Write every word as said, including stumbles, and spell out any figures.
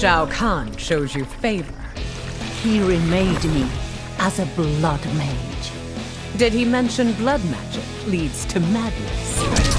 Shao Kahn shows you favor. He remade me as a blood mage. Did he mention blood magic leads to madness?